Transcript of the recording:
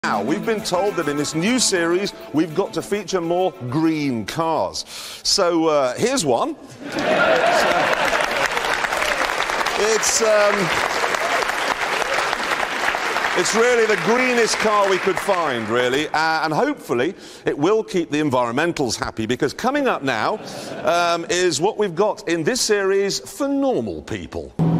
Now, we've been told that in this new series, we've got to feature more green cars. So, here's one. It's really the greenest car we could find, really, and hopefully it will keep the environmentals happy, because coming up now is what we've got in this series for normal people.